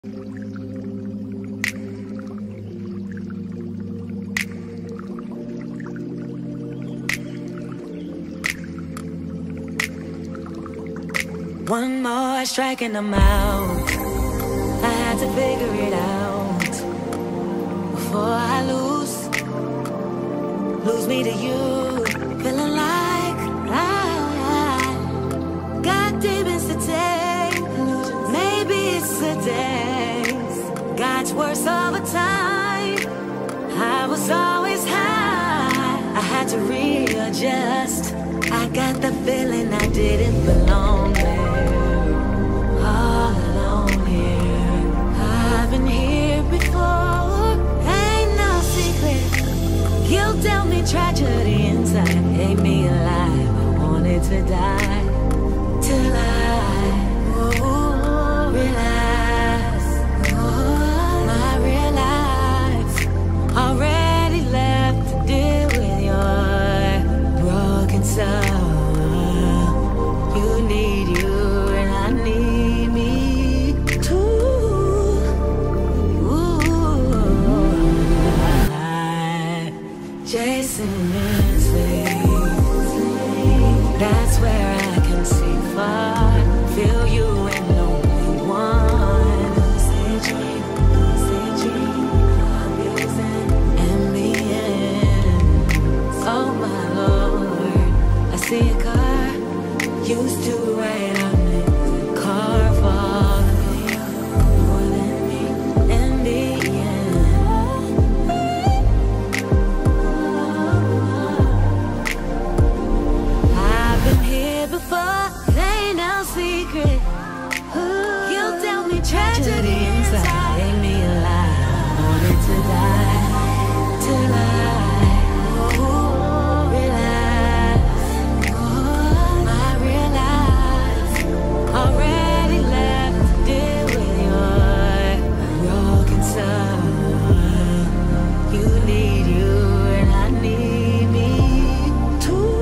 One more strike and I'm out. I had to figure it out before I lose me to you. Feeling like I got demons to take. Maybe it's the days got worse over time. I was always high. I had to readjust. I got the feeling I didn't belong there. All alone here. I've been here before. Ain't no secret. Guilt dealt me tragedy inside. Made me alive. I wanted to die till I realized. I realized already left to deal with your broken soul. You need you and I need me too. Chasing and sleep. That's where I can see far. Feel you and only one. Say dream, and me in. Oh my Lord, I see a car. Used to ride on it. Car for more than me and the end. I've been here before. It ain't no secret. You dealt me tragedy inside. Made me alive. I wanted to die till I already left to deal with your broken soul. You need you and I need me too.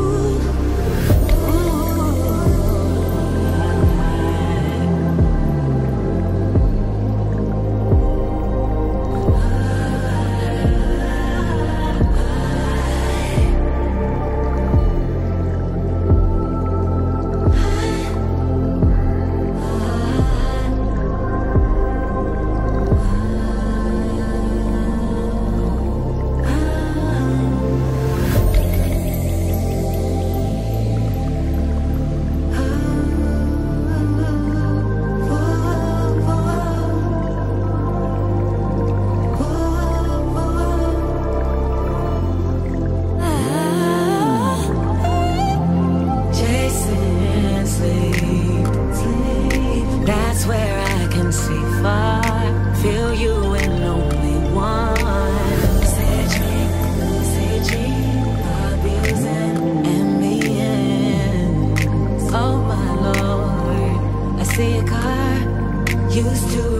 That's where I can see far. Feel you and only one. Say dream, abusing and me in. Oh my Lord, I see a car. Used to